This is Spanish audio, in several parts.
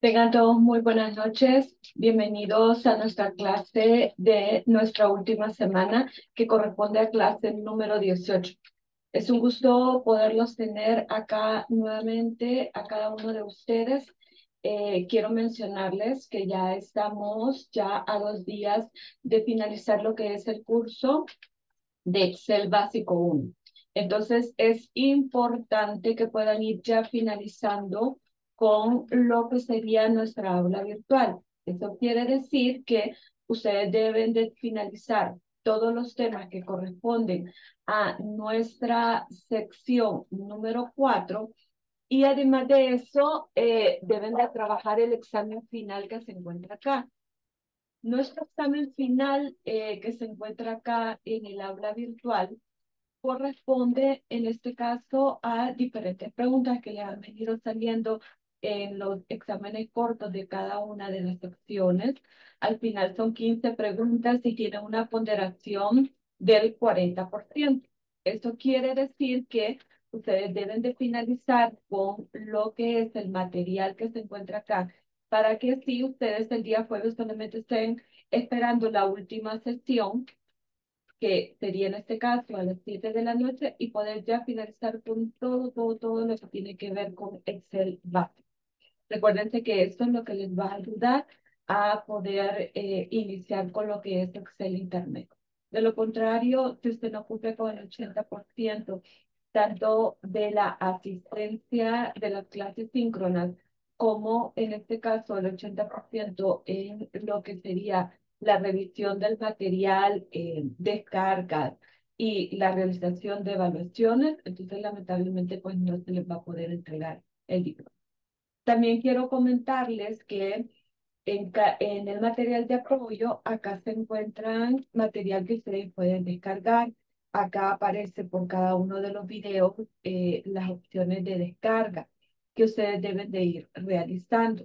Tengan todos muy buenas noches. Bienvenidos a nuestra clase de nuestra última semana que corresponde a clase número 18. Es un gusto poderlos tener acá nuevamente a cada uno de ustedes. Quiero mencionarles que ya estamos a 2 días de finalizar lo que es el curso de Excel Básico 1. Entonces, es importante que puedan ir ya finalizando con lo que sería nuestra aula virtual. Eso quiere decir que ustedes deben de finalizar todos los temas que corresponden a nuestra sección número 4 y además de eso, deben de trabajar el examen final que se encuentra acá. Nuestro examen final que se encuentra acá en el aula virtual corresponde en este caso a diferentes preguntas que le han venido saliendo en los exámenes cortos de cada una de las secciones. Al final son 15 preguntas y tienen una ponderación del 40%. Esto quiere decir que ustedes deben de finalizar con lo que es el material que se encuentra acá, para que si ustedes el día jueves solamente estén esperando la última sesión, que sería en este caso a las 7 de la noche, y poder ya finalizar con todo lo que tiene que ver con Excel básico. Recuérdense que esto es lo que les va a ayudar a poder iniciar con lo que es Excel intermedio. De lo contrario, si usted no cumple con el 80%, tanto de la asistencia de las clases síncronas, como en este caso el 80% en lo que sería la revisión del material, descargas y la realización de evaluaciones, entonces lamentablemente pues no se les va a poder entregar el diploma. También quiero comentarles que en el material de apoyo, acá se encuentran material que ustedes pueden descargar. Acá aparece por cada uno de los videos las opciones de descarga que ustedes deben de ir realizando.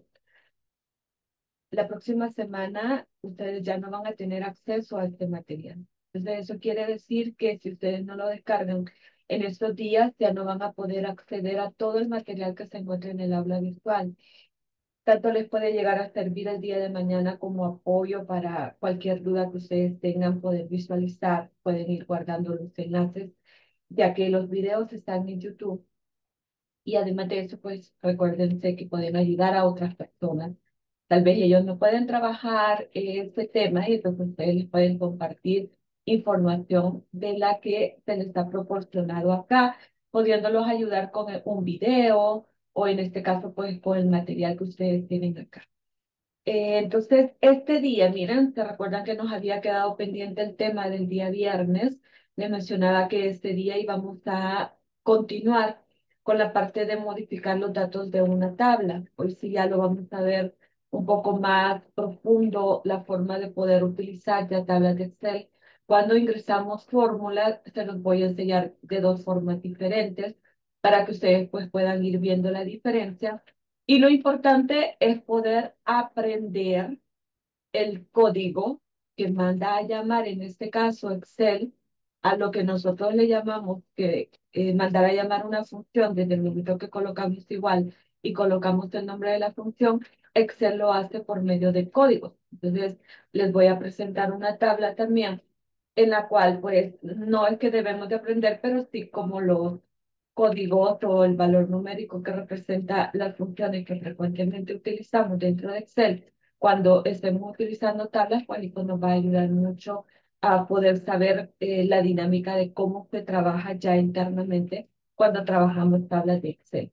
La próxima semana ustedes ya no van a tener acceso a este material. Entonces eso quiere decir que si ustedes no lo descargan en estos días, ya no van a poder acceder a todo el material que se encuentra en el aula virtual. Tanto les puede llegar a servir el día de mañana como apoyo para cualquier duda que ustedes tengan, poder visualizar, pueden ir guardando los enlaces, ya que los videos están en YouTube. Y además de eso, pues recuérdense que pueden ayudar a otras personas. Tal vez ellos no pueden trabajar este tema y entonces ustedes les pueden compartir información de la que se les ha proporcionado acá, pudiéndolos ayudar con un video o en este caso, pues con el material que ustedes tienen acá. Entonces, este día, miren, se recuerdan que nos había quedado pendiente el tema del día viernes. Les mencionaba que este día íbamos a continuar con la parte de modificar los datos de una tabla. Hoy sí ya lo vamos a ver un poco más profundo, la forma de poder utilizar ya tablas de Excel. Cuando ingresamos fórmulas, se los voy a enseñar de dos formas diferentes para que ustedes pues puedan ir viendo la diferencia, y lo importante es poder aprender el código que manda a llamar, en este caso Excel, a lo que nosotros le llamamos que mandar a llamar una función. Desde el momento que colocamos igual y colocamos el nombre de la función, Excel lo hace por medio de códigos. Entonces, les voy a presentar una tabla también en la cual, pues, no es que debemos de aprender, pero sí como los códigos o el valor numérico que representa las funciones que frecuentemente utilizamos dentro de Excel cuando estemos utilizando tablas, pues esto nos va a ayudar mucho a poder saber la dinámica de cómo se trabaja ya internamente cuando trabajamos tablas de Excel.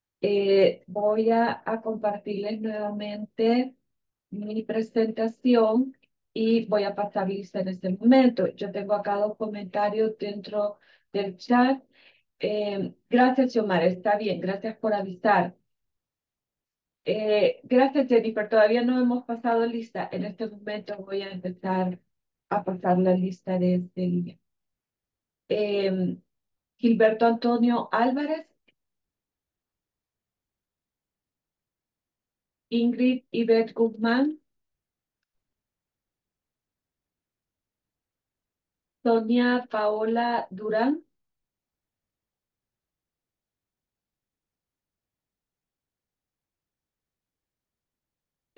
Voy a compartirles nuevamente mi presentación y voy a pasar lista en este momento. Yo tengo acá dos comentarios dentro del chat. Gracias, Xiomara, está bien, gracias por avisar. Gracias, Jennifer. Todavía no hemos pasado lista. En este momento voy a empezar a pasar la lista de este día. Gilberto Antonio Álvarez, Ingrid Ivette Guzmán, Sonia Paola Durán,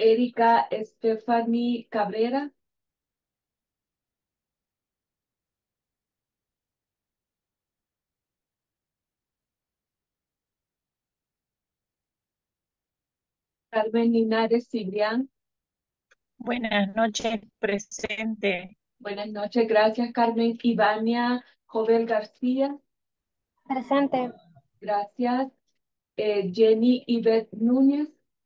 Erika Stephanie Cabrera, Carmen Linares Cibrián. Buenas noches, presente. Buenas noches, gracias Carmen. Ivania Jovel García, Presente. gracias. Jenny Ivette Núñez,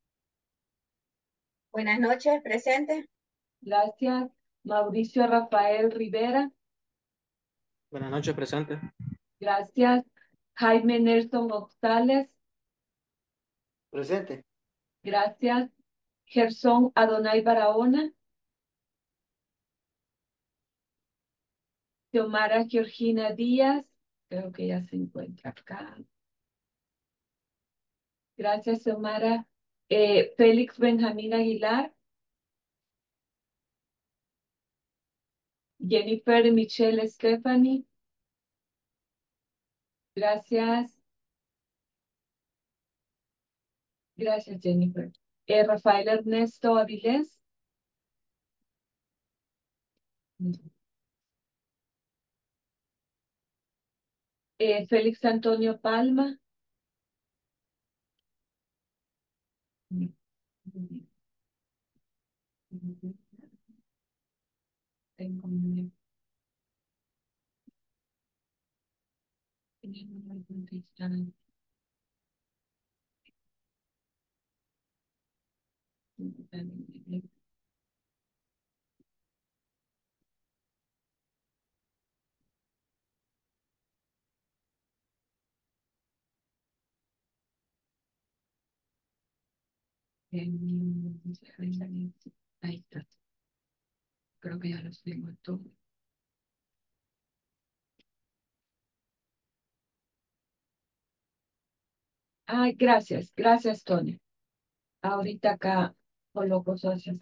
Buenas noches, presente. gracias. Mauricio Rafael Rivera, Buenas noches, presente. gracias. Jaime Nelson González, Presente. gracias. Gerson Adonai Barahona, Xiomara Georgina Díaz, creo que ya se encuentra acá. Gracias, Xiomara. Félix Benjamín Aguilar, Jennifer Michelle Stephanie, gracias. Gracias, Jennifer. Rafael Ernesto Avilés. Félix Antonio Palma. Ahí está. Creo que ya los tengo todos. Ay, gracias, gracias, Tony. Ahorita acá coloco socios.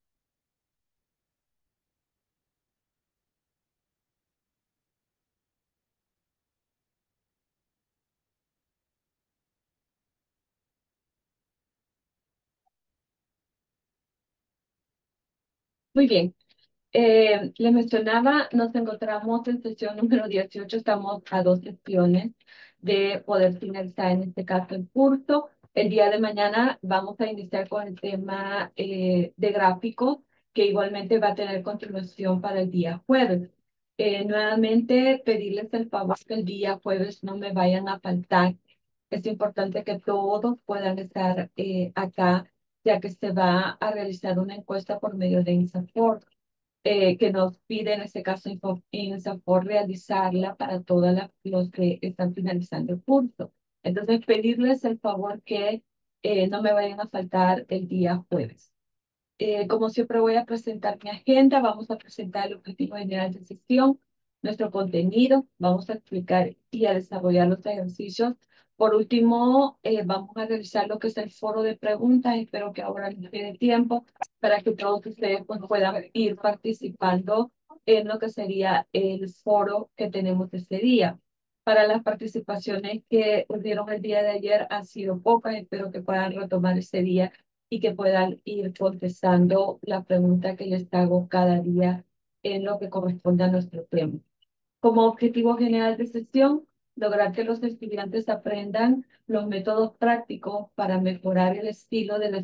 Muy bien. Les mencionaba, nos encontramos en sesión número 18, estamos a 2 sesiones de poder finalizar en este caso el curso. El día de mañana vamos a iniciar con el tema de gráficos, que igualmente va a tener continuación para el día jueves. Nuevamente, pedirles el favor que el día jueves no me vayan a faltar. Es importante que todos puedan estar acá, ya que se va a realizar una encuesta por medio de INSAFORP que nos pide en este caso INSAFORP realizarla para todos los que están finalizando el curso. Entonces, pedirles el favor que no me vayan a faltar el día jueves. Como siempre voy a presentar mi agenda, vamos a presentar el objetivo general de sesión, nuestro contenido, vamos a explicar y a desarrollar los ejercicios. Por último, vamos a realizar lo que es el foro de preguntas. Espero que ahora nos quede tiempo para que todos ustedes pues, puedan ir participando en lo que sería el foro que tenemos este día. Para las participaciones que hubieron el día de ayer han sido pocas, espero que puedan retomar ese día y que puedan ir contestando la pregunta que les hago cada día en lo que corresponde a nuestro tema. Como objetivo general de sesión, lograr que los estudiantes aprendan los métodos prácticos para mejorar el estilo de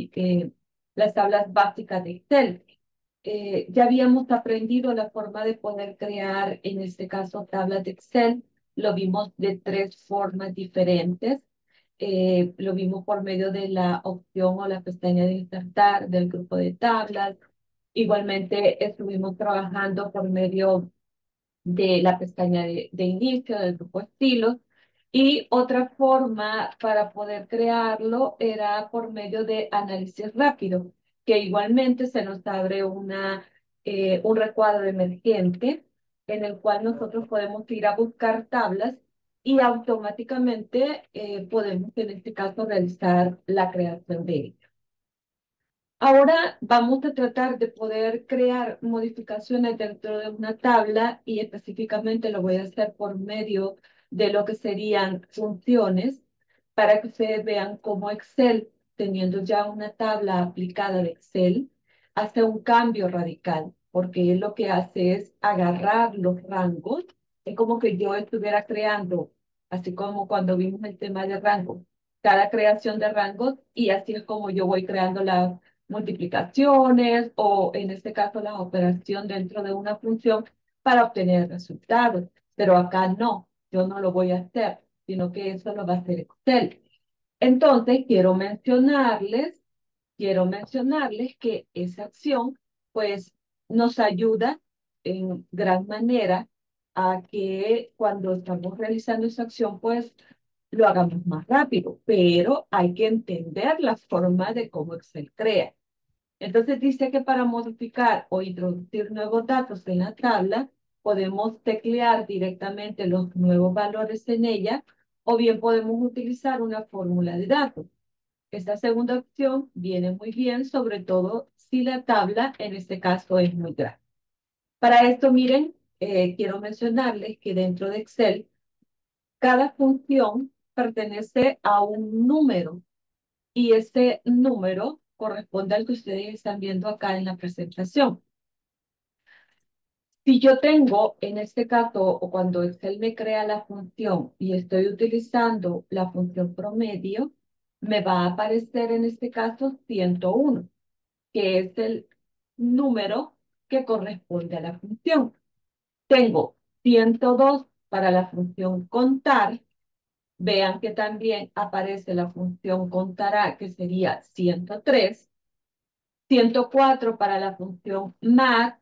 las tablas básicas de Excel. Ya habíamos aprendido la forma de poder crear, en este caso, tablas de Excel. Lo vimos de 3 formas diferentes. Lo vimos por medio de la opción o la pestaña de insertar del grupo de tablas. Igualmente estuvimos trabajando por medio de la pestaña de inicio del grupo estilos. Y otra forma para poder crearlo era por medio de análisis rápido, que igualmente se nos abre un recuadro emergente en el cual nosotros podemos ir a buscar tablas y automáticamente podemos en este caso realizar la creación de ellas. Ahora vamos a tratar de poder crear modificaciones dentro de una tabla y específicamente lo voy a hacer por medio de lo que serían funciones para que ustedes vean cómo Excel teniendo ya una tabla aplicada de Excel, hace un cambio radical, porque él lo que hace es agarrar los rangos. Es como que yo estuviera creando, así como cuando vimos el tema de rangos, cada creación de rangos, y así es como yo voy creando las multiplicaciones o en este caso la operación dentro de una función para obtener resultados. Pero acá no, yo no lo voy a hacer, sino que eso lo va a hacer Excel. Entonces, quiero mencionarles que esa acción, pues, nos ayuda en gran manera a que cuando estamos realizando esa acción, pues, lo hagamos más rápido, pero hay que entender la forma de cómo Excel crea. Entonces dice que para modificar o introducir nuevos datos en la tabla, podemos teclear directamente los nuevos valores en ella o bien podemos utilizar una fórmula de datos. Esta segunda opción viene muy bien, sobre todo si la tabla en este caso es muy grande. Para esto, miren, quiero mencionarles que dentro de Excel, cada función pertenece a un número y ese número corresponde al que ustedes están viendo acá en la presentación. Si yo tengo, en este caso, o cuando Excel me crea la función y estoy utilizando la función promedio, me va a aparecer en este caso 101, que es el número que corresponde a la función. Tengo 102 para la función contar. Vean que también aparece la función contará, que sería 103. 104 para la función max,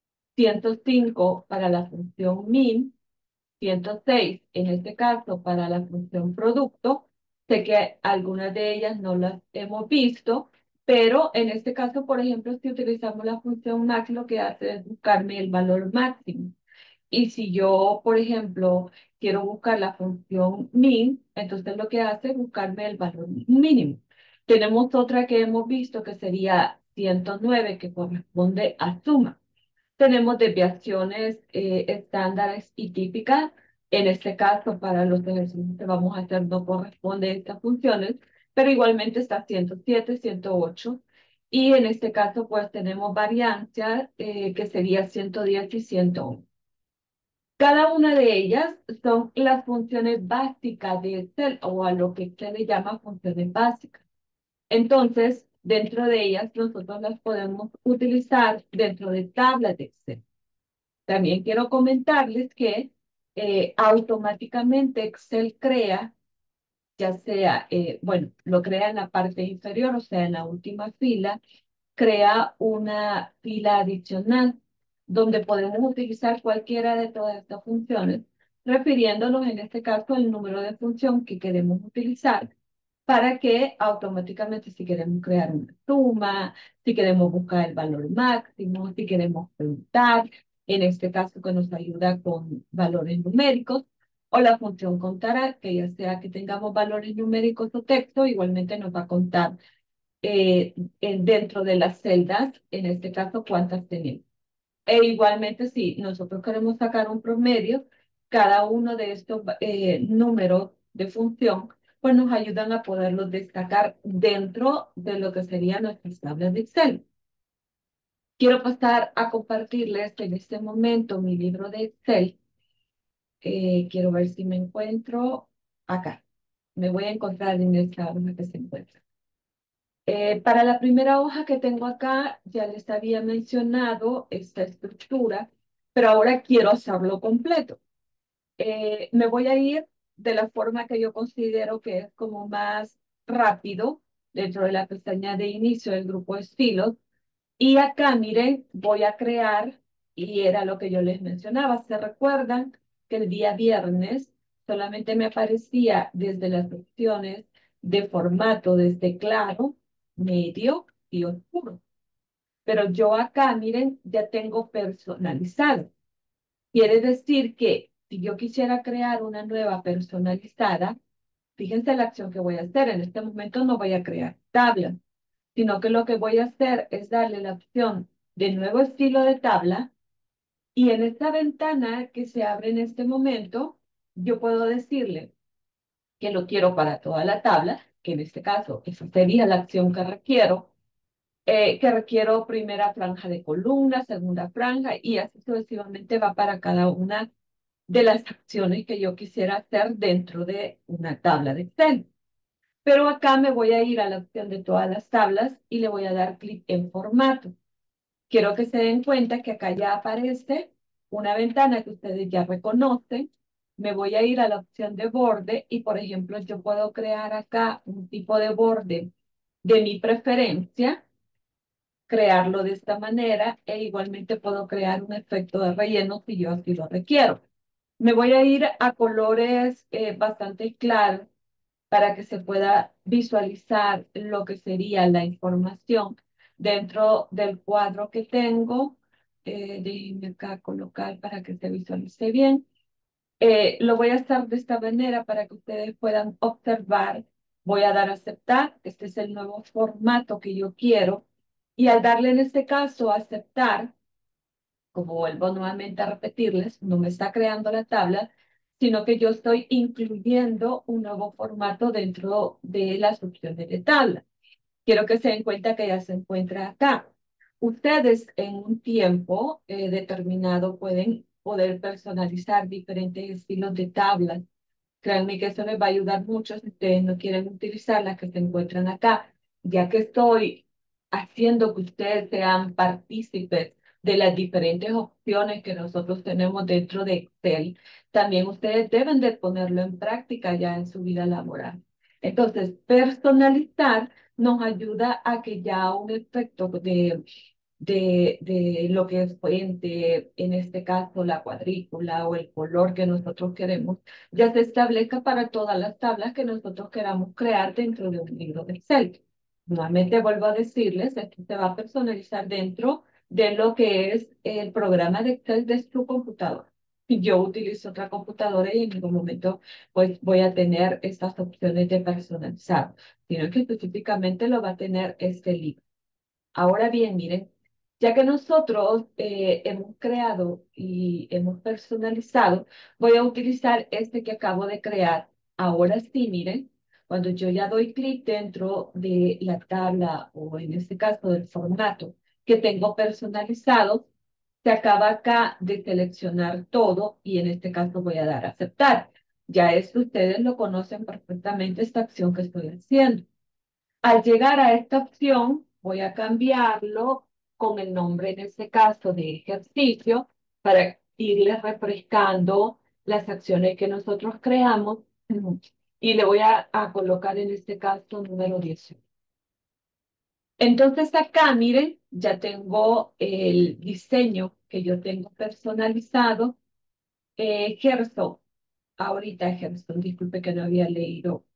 105 para la función min, 106 en este caso para la función producto. Sé que algunas de ellas no las hemos visto, pero en este caso, por ejemplo, si utilizamos la función max, lo que hace es buscarme el valor máximo. Y si yo, por ejemplo, quiero buscar la función min, entonces lo que hace es buscarme el valor mínimo. Tenemos otra que hemos visto que sería 109, que corresponde a suma. Tenemos desviaciones estándares y típicas. En este caso, para los ejercicios que vamos a hacer no corresponde a estas funciones, pero igualmente está 107, 108. Y en este caso, pues tenemos variancia que sería 110 y 101. Cada una de ellas son las funciones básicas de Excel o a lo que se le llama funciones básicas. Entonces, dentro de ellas, nosotros las podemos utilizar dentro de tablas de Excel. También quiero comentarles que automáticamente Excel crea, ya sea, bueno, lo crea en la parte inferior, o sea, en la última fila, crea una fila adicional donde podemos utilizar cualquiera de todas estas funciones, refiriéndonos en este caso al número de función que queremos utilizar para que automáticamente si queremos crear una suma, si queremos buscar el valor máximo, si queremos preguntar, en este caso que nos ayuda con valores numéricos, o la función contará, que ya sea que tengamos valores numéricos o texto, igualmente nos va a contar dentro de las celdas, en este caso, cuántas tenemos. E igualmente, si nosotros queremos sacar un promedio, cada uno de estos números de función, pues nos ayudan a poderlos destacar dentro de lo que serían nuestras tablas de Excel. Quiero pasar a compartirles en este momento mi libro de Excel. Quiero ver si me encuentro acá. Me voy a encontrar en esta hoja que se encuentra. Para la primera hoja que tengo acá, ya les había mencionado esta estructura, pero ahora quiero hacerlo completo. Me voy a ir de la forma que yo considero que es como más rápido dentro de la pestaña de inicio del grupo de estilos. Y acá, miren, voy a crear, y era lo que yo les mencionaba. ¿Se recuerdan que el día viernes solamente me aparecía desde las opciones de formato, desde claro, medio y oscuro? Pero yo acá, miren, ya tengo personalizado. Quiere decir que si yo quisiera crear una nueva personalizada, fíjense la acción que voy a hacer. En este momento no voy a crear tablas, sino que lo que voy a hacer es darle la opción de nuevo estilo de tabla y en esta ventana que se abre en este momento, yo puedo decirle que lo quiero para toda la tabla que en este caso esa sería la acción que requiero primera franja de columna, segunda franja y así sucesivamente va para cada una de las acciones que yo quisiera hacer dentro de una tabla de Excel. Pero acá me voy a ir a la opción de todas las tablas y le voy a dar clic en formato. Quiero que se den cuenta que acá ya aparece una ventana que ustedes ya reconocen. Me voy a ir a la opción de borde y, por ejemplo, yo puedo crear acá un tipo de borde de mi preferencia, crearlo de esta manera e igualmente puedo crear un efecto de relleno si yo así lo requiero. Me voy a ir a colores bastante claros para que se pueda visualizar lo que sería la información dentro del cuadro que tengo. Déjenme acá colocar para que se visualice bien. Lo voy a hacer de esta manera para que ustedes puedan observar. Voy a dar a aceptar. Este es el nuevo formato que yo quiero. Y al darle en este caso a aceptar, como vuelvo nuevamente a repetirles, no me está creando la tabla, sino que yo estoy incluyendo un nuevo formato dentro de las opciones de tabla. Quiero que se den cuenta que ya se encuentra acá. Ustedes en un tiempo determinado pueden poder personalizar diferentes estilos de tablas. Créanme que eso les va a ayudar mucho si ustedes no quieren utilizar las que se encuentran acá, ya que estoy haciendo que ustedes sean partícipes de las diferentes opciones que nosotros tenemos dentro de Excel. También ustedes deben de ponerlo en práctica ya en su vida laboral. Entonces, personalizar nos ayuda a que ya un efecto de lo que es fuente, en este caso la cuadrícula o el color que nosotros queremos, ya se establezca para todas las tablas que nosotros queramos crear dentro de un libro de Excel. Nuevamente vuelvo a decirles, esto se va a personalizar dentro de lo que es el programa de Excel de su computadora. Yo utilizo otra computadora y en ningún momento pues voy a tener estas opciones de personalizar, sino que específicamente lo va a tener este libro. Ahora bien, miren, ya que nosotros hemos creado y hemos personalizado, voy a utilizar este que acabo de crear. Ahora sí, miren, cuando yo ya doy clic dentro de la tabla o en este caso del formato que tengo personalizado, se acaba acá de seleccionar todo y en este caso voy a dar a aceptar. Ya esto ustedes lo conocen perfectamente, esta acción que estoy haciendo. Al llegar a esta opción, voy a cambiarlo con el nombre, en este caso, de ejercicio, para irles refrescando las acciones que nosotros creamos. Y le voy a colocar en este caso número 18. Entonces acá, miren, ya tengo el diseño que yo tengo personalizado. Gerson, ahorita Gerson, disculpe que no había leído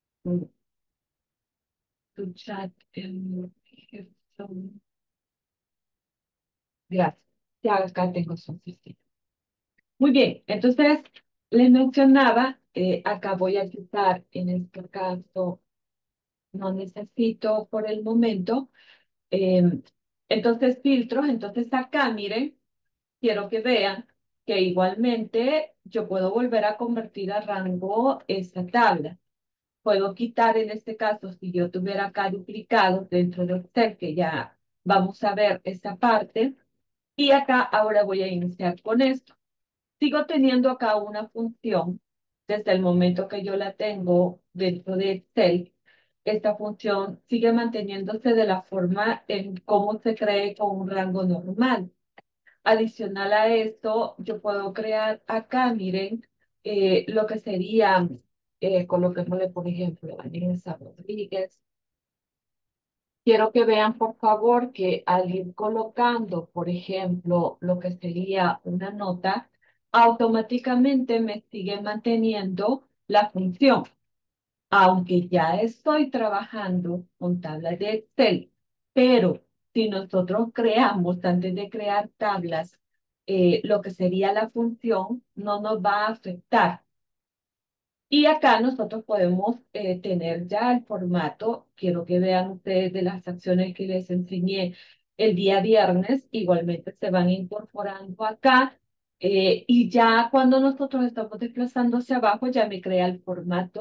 tu chat. Gerson. Gracias. Ya acá tengo su oficina. Muy bien, entonces les mencionaba, acá voy a quitar, en este caso, no necesito por el momento, eh, entonces filtros, entonces acá, miren, quiero que vean que igualmente yo puedo volver a convertir a rango esta tabla. Puedo quitar en este caso, si yo tuviera acá duplicado dentro de Excel, que ya vamos a ver esta parte, y acá ahora voy a iniciar con esto. Sigo teniendo acá una función desde el momento que yo la tengo dentro de Excel. Esta función sigue manteniéndose de la forma en cómo se cree con un rango normal. Adicional a esto, yo puedo crear acá, miren, lo que sería, coloquémosle por ejemplo, Vanessa Rodríguez. Quiero que vean, por favor, que al ir colocando, por ejemplo, lo que sería una nota, automáticamente me sigue manteniendo la función. Aunque ya estoy trabajando con tablas de Excel, pero si nosotros creamos, antes de crear tablas, lo que sería la función, no nos va a afectar. Y acá nosotros podemos tener ya el formato. Quiero que vean ustedes de las acciones que les enseñé el día viernes. Igualmente se van incorporando acá. Y ya cuando nosotros estamos desplazando hacia abajo, ya me crea el formato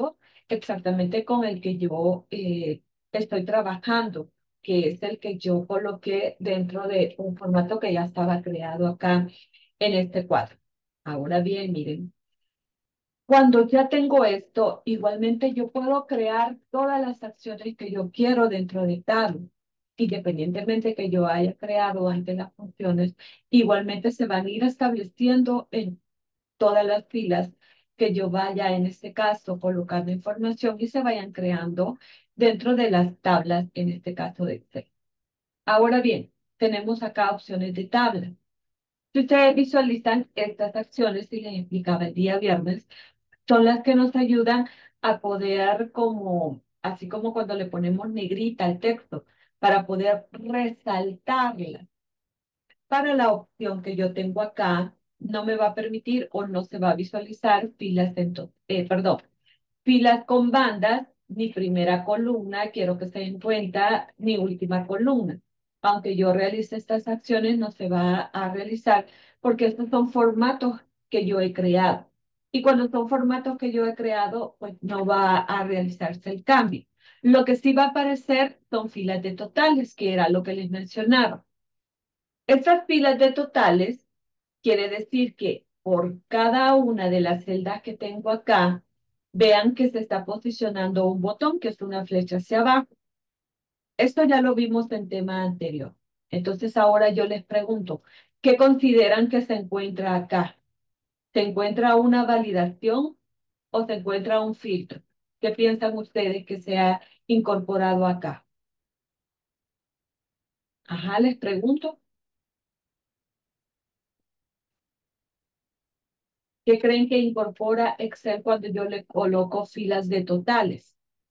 exactamente con el que yo estoy trabajando, que es el que yo coloqué dentro de un formato que ya estaba creado acá en este cuadro. Ahora bien, miren, cuando ya tengo esto, igualmente yo puedo crear todas las acciones que yo quiero dentro de Tableau. Independientemente que yo haya creado antes las funciones, igualmente se van a ir estableciendo en todas las filas que yo vaya, en este caso, colocando información y se vayan creando dentro de las tablas, en este caso de Excel. Ahora bien, tenemos acá opciones de tabla. Si ustedes visualizan estas acciones, y les explicaba el día viernes, son las que nos ayudan a poder como, así como cuando le ponemos negrita al texto, para poder resaltarla. Para la opción que yo tengo acá, no me va a permitir o no se va a visualizar filas perdón, filas con bandas, ni primera columna, quiero que se den cuenta, ni última columna. Aunque yo realice estas acciones, no se va a realizar porque estos son formatos que yo he creado. Y cuando son formatos que yo he creado, pues no va a realizarse el cambio. Lo que sí va a aparecer son filas de totales, que era lo que les mencionaba. Estas filas de totales quiere decir que por cada una de las celdas que tengo acá, vean que se está posicionando un botón, que es una flecha hacia abajo. Esto ya lo vimos en tema anterior. Entonces ahora yo les pregunto, ¿qué consideran que se encuentra acá? ¿Se encuentra una validación o se encuentra un filtro? ¿Qué piensan ustedes que se ha incorporado acá? Ajá, les pregunto. ¿Qué creen que incorpora Excel cuando yo le coloco filas de totales?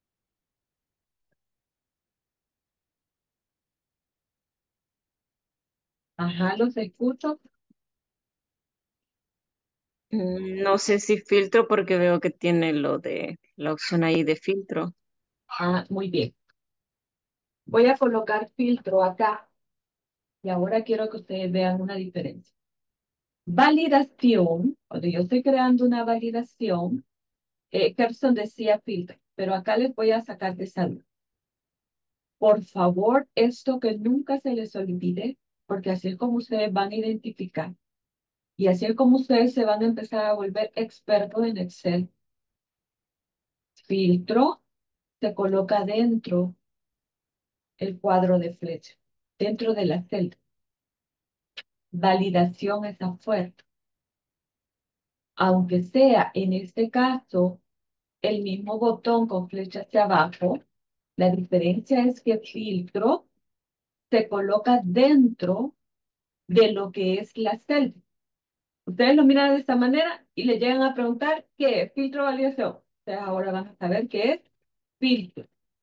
Ajá, los escucho. No sé si filtro porque veo que tiene lo de la opción ahí de filtro. Ah, muy bien. Voy a colocar filtro acá y ahora quiero que ustedes vean una diferencia. Validación, cuando yo estoy creando una validación, Kerson decía filtro, pero acá les voy a sacar de salud. Por favor, esto que nunca se les olvide, porque así es como ustedes van a identificar y así es como ustedes se van a empezar a volver expertos en Excel. Filtro se coloca dentro el cuadro de flecha, dentro de la celda. Validación es afuera. Aunque sea en este caso el mismo botón con flecha hacia abajo, la diferencia es que filtro se coloca dentro de lo que es la celda. Ustedes lo miran de esta manera y le llegan a preguntar qué es filtro de validación. Ustedes ahora van a saber qué es filtro.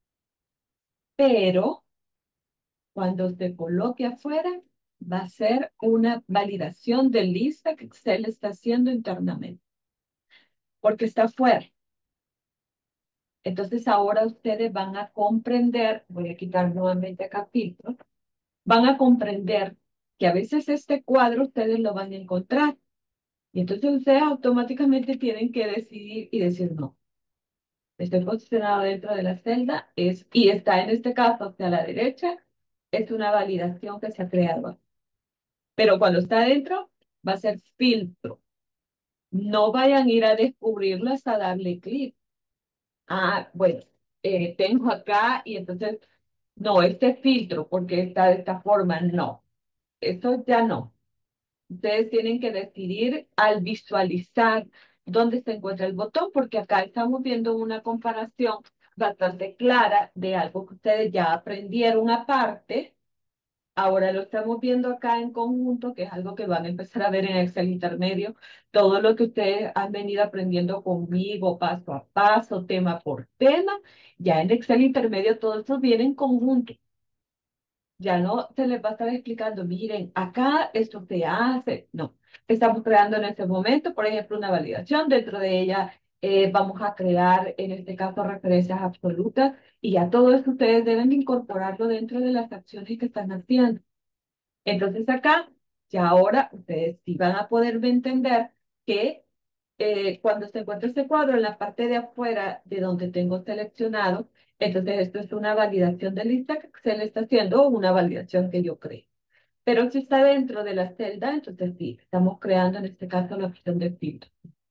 Pero cuando se coloque afuera, va a ser una validación de lista que Excel está haciendo internamente, porque está afuera. Entonces ahora ustedes van a comprender, voy a quitar nuevamente acá filtro, van a comprender que a veces este cuadro ustedes lo van a encontrar. Y entonces ustedes automáticamente tienen que decidir y decir no. Estoy posicionado dentro de la celda y está en este caso hacia la derecha, es una validación que se ha creado. Pero cuando está adentro, va a ser filtro. No vayan a ir a descubrirlo hasta darle clic. Ah, bueno, tengo acá y entonces, no, este filtro, porque está de esta forma, no. Eso ya no. Ustedes tienen que decidir al visualizar dónde se encuentra el botón, porque acá estamos viendo una comparación bastante clara de algo que ustedes ya aprendieron aparte. Ahora lo estamos viendo acá en conjunto, que es algo que van a empezar a ver en Excel intermedio. Todo lo que ustedes han venido aprendiendo conmigo paso a paso, tema por tema, ya en Excel intermedio todo eso viene en conjunto. Ya no se les va a estar explicando, miren, acá esto se hace. No, estamos creando en este momento, por ejemplo, una validación. Dentro de ella vamos a crear, en este caso, referencias absolutas. Y ya todo eso ustedes deben de incorporarlo dentro de las acciones que están haciendo. Entonces acá, ya ahora ustedes sí van a poder entender que cuando se encuentra este cuadro en la parte de afuera de donde tengo seleccionado, entonces esto es una validación de lista que Excel está haciendo o una validación que yo creo. Pero si está dentro de la celda, entonces sí, estamos creando en este caso la opción de filtro.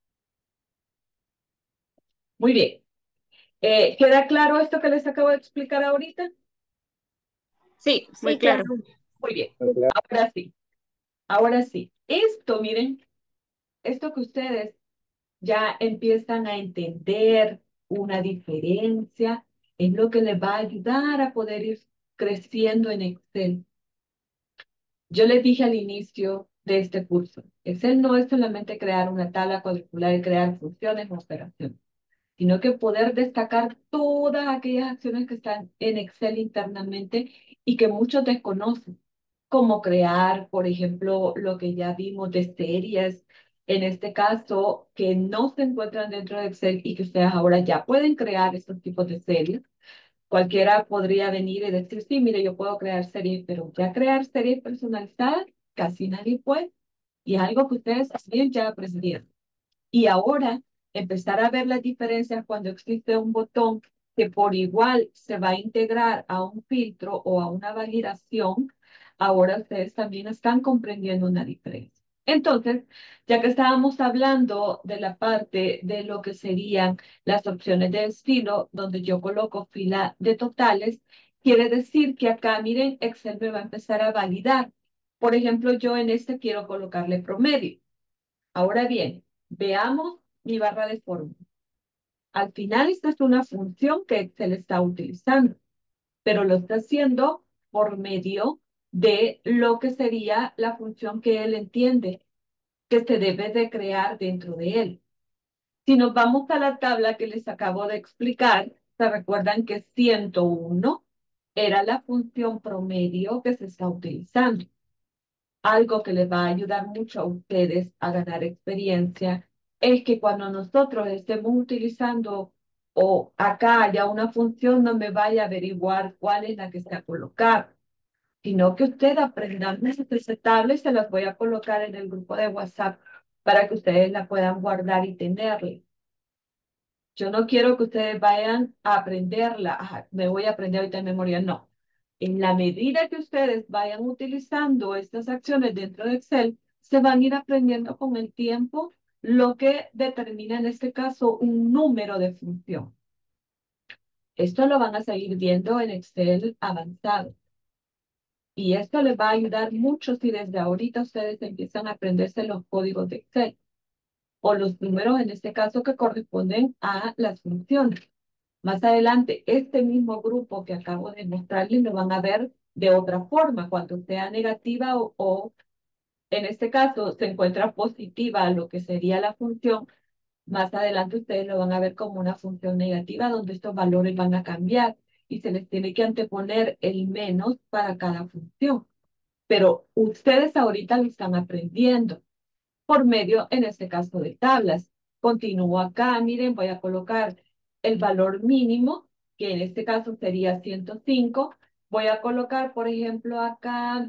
Muy bien. ¿Queda claro esto que les acabo de explicar ahorita? Sí, muy Sí, claro. claro. Muy bien. Ahora sí. Ahora sí. Esto, miren, esto que ustedes ya empiezan a entender una diferencia, es lo que les va a ayudar a poder ir creciendo en Excel. Yo les dije al inicio de este curso, Excel no es solamente crear una tabla cuadricular y crear funciones o operaciones, sino que poder destacar todas aquellas acciones que están en Excel internamente y que muchos desconocen, como crear, por ejemplo, lo que ya vimos de series, en este caso, que no se encuentran dentro de Excel y que ustedes ahora ya pueden crear estos tipos de series. Cualquiera podría venir y decir, sí, mire, yo puedo crear series, pero ya crear series personalizadas, casi nadie puede. Y es algo que ustedes también ya aprendieron. Y ahora empezar a ver las diferencias cuando existe un botón que por igual se va a integrar a un filtro o a una validación, ahora ustedes también están comprendiendo una diferencia. Entonces, ya que estábamos hablando de la parte de lo que serían las opciones de estilo, donde yo coloco fila de totales, quiere decir que acá, miren, Excel me va a empezar a validar. Por ejemplo, yo en este quiero colocarle promedio. Ahora bien, veamos mi barra de fórmula. Al final, esta es una función que Excel está utilizando, pero lo está haciendo por medio de lo que sería la función que él entiende que se debe de crear dentro de él. Si nos vamos a la tabla que les acabo de explicar, se recuerdan que 101 era la función promedio que se está utilizando. Algo que les va a ayudar mucho a ustedes a ganar experiencia es que cuando nosotros estemos utilizando o acá haya una función, no me vaya a averiguar cuál es la que está colocada, sino que usted aprenda esa tabla y se las voy a colocar en el grupo de WhatsApp para que ustedes la puedan guardar y tenerla. Yo no quiero que ustedes vayan a aprenderla. Ajá, me voy a aprender ahorita en memoria. No. En la medida que ustedes vayan utilizando estas acciones dentro de Excel, se van a ir aprendiendo con el tiempo lo que determina en este caso un número de función. Esto lo van a seguir viendo en Excel avanzado. Y esto les va a ayudar mucho si desde ahorita ustedes empiezan a aprenderse los códigos de Excel o los números en este caso que corresponden a las funciones. Más adelante, este mismo grupo que acabo de mostrarles lo van a ver de otra forma, cuando sea negativa o en este caso se encuentra positiva lo que sería la función, más adelante ustedes lo van a ver como una función negativa donde estos valores van a cambiar y se les tiene que anteponer el menos para cada función. Pero ustedes ahorita lo están aprendiendo por medio, en este caso, de tablas. Continúo acá, miren, voy a colocar el valor mínimo, que en este caso sería 105. Voy a colocar, por ejemplo, acá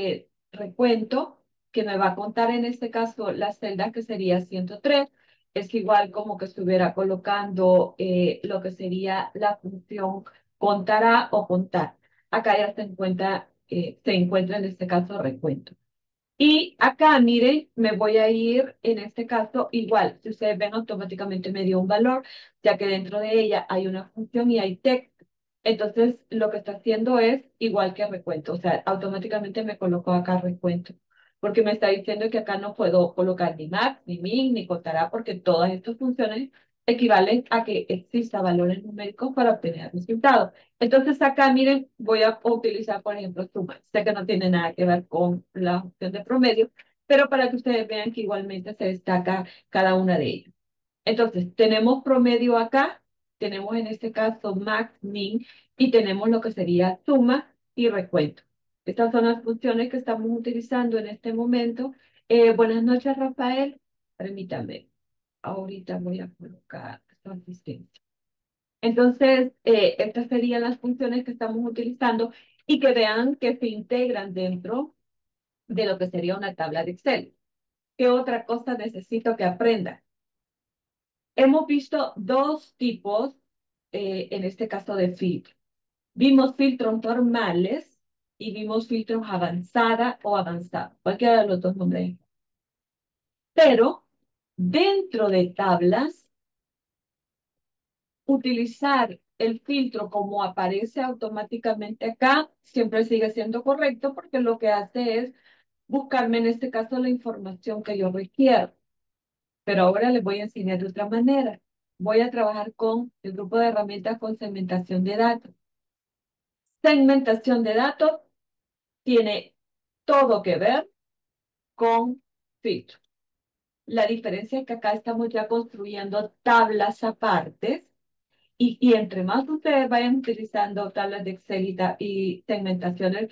recuento, que me va a contar en este caso la celda que sería 103. Es igual como que estuviera colocando lo que sería la función contará o contar. Acá ya se encuentra en este caso recuento. Y acá, miren, me voy a ir, en este caso, igual, si ustedes ven, automáticamente me dio un valor, ya que dentro de ella hay una función y hay texto. Entonces, lo que está haciendo es igual que recuento, o sea, automáticamente me colocó acá recuento, porque me está diciendo que acá no puedo colocar ni max, ni min, ni contará, porque todas estas funciones equivalen a que exista valores numéricos para obtener resultados. Entonces acá, miren, voy a utilizar, por ejemplo, suma. Sé que no tiene nada que ver con la opción de promedio, pero para que ustedes vean que igualmente se destaca cada una de ellas. Entonces, tenemos promedio acá, tenemos en este caso max, min, y tenemos lo que sería suma y recuento. Estas son las funciones que estamos utilizando en este momento. Buenas noches, Rafael. Permítame. Ahorita voy a colocar su asistencia. Entonces, estas serían las funciones que estamos utilizando y que vean que se integran dentro de lo que sería una tabla de Excel. ¿Qué otra cosa necesito que aprendan? Hemos visto dos tipos, en este caso de filtro. Vimos filtros normales y vimos filtros avanzada o avanzado, cualquiera de los dos nombres. Pero dentro de tablas, utilizar el filtro como aparece automáticamente acá siempre sigue siendo correcto porque lo que hace es buscarme en este caso la información que yo requiero. Pero ahora les voy a enseñar de otra manera. Voy a trabajar con el grupo de herramientas con segmentación de datos. Segmentación de datos tiene todo que ver con filtro. La diferencia es que acá estamos ya construyendo tablas aparte y entre más ustedes vayan utilizando tablas de Excel y segmentaciones,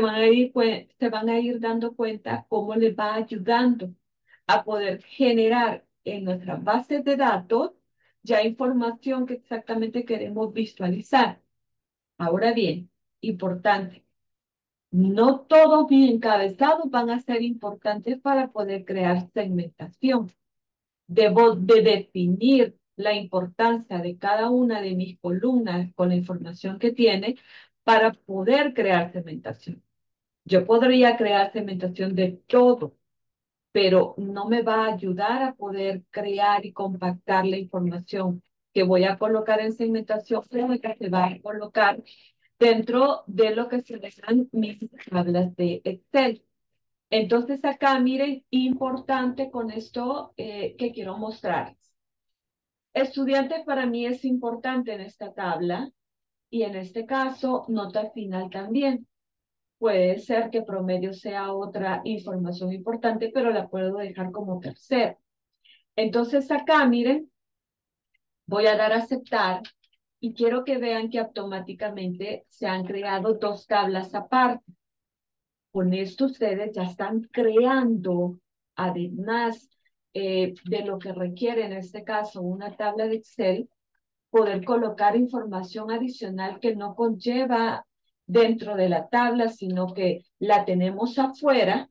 se van a ir dando cuenta cómo les va ayudando a poder generar en nuestras bases de datos ya información que exactamente queremos visualizar. Ahora bien, importante, no todos mis encabezados van a ser importantes para poder crear segmentación. Debo de definir la importancia de cada una de mis columnas con la información que tiene para poder crear segmentación. Yo podría crear segmentación de todo, pero no me va a ayudar a poder crear y compactar la información que voy a colocar en segmentación, pero que se va a colocar dentro de lo que se llaman mis tablas de Excel. Entonces acá, miren, importante con esto que quiero mostrarles. Estudiantes para mí es importante en esta tabla y en este caso nota final también. Puede ser que promedio sea otra información importante, pero la puedo dejar como tercera. Entonces acá, miren, voy a dar a aceptar y quiero que vean que automáticamente se han creado dos tablas aparte. Con esto ustedes ya están creando, además de lo que requiere en este caso una tabla de Excel, poder colocar información adicional que no conlleva dentro de la tabla, sino que la tenemos afuera.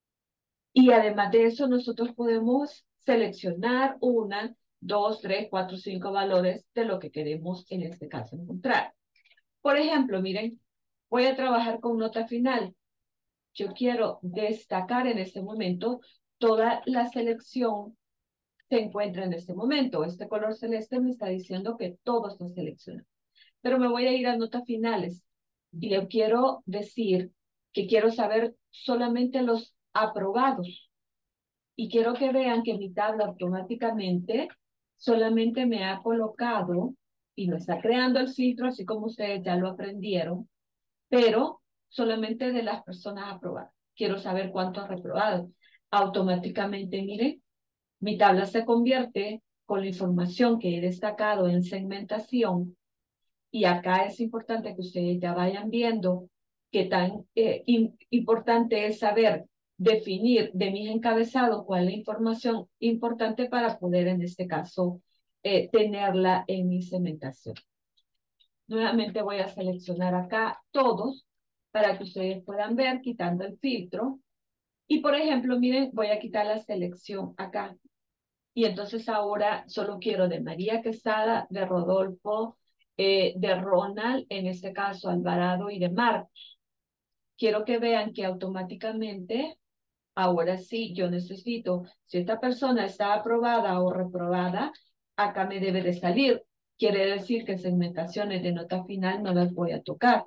Y además de eso, nosotros podemos seleccionar una, dos, tres, cuatro, cinco valores de lo que queremos en este caso encontrar. Por ejemplo, miren, voy a trabajar con nota final. Yo quiero destacar en este momento toda la selección se encuentra en este momento. Este color celeste me está diciendo que todo está seleccionado. Pero me voy a ir a notas finales y le quiero decir que quiero saber solamente los aprobados. Y quiero que vean que mi tabla automáticamente solamente me ha colocado y me está creando el filtro, así como ustedes ya lo aprendieron, pero solamente de las personas aprobadas. Quiero saber cuántos reprobados. Automáticamente, miren, mi tabla se convierte con la información que he destacado en segmentación y acá es importante que ustedes ya vayan viendo qué tan importante es saber definir de mis encabezados cuál es la información importante para poder en este caso tenerla en mi segmentación. Nuevamente voy a seleccionar acá todos para que ustedes puedan ver quitando el filtro. Y por ejemplo, miren, voy a quitar la selección acá. Y entonces ahora solo quiero de María Quesada, de Rodolfo, de Ronald, en este caso Alvarado y de Marcos. Quiero que vean que automáticamente, ahora sí, yo necesito, si esta persona está aprobada o reprobada, acá me debe de salir. Quiere decir que segmentaciones de nota final no las voy a tocar.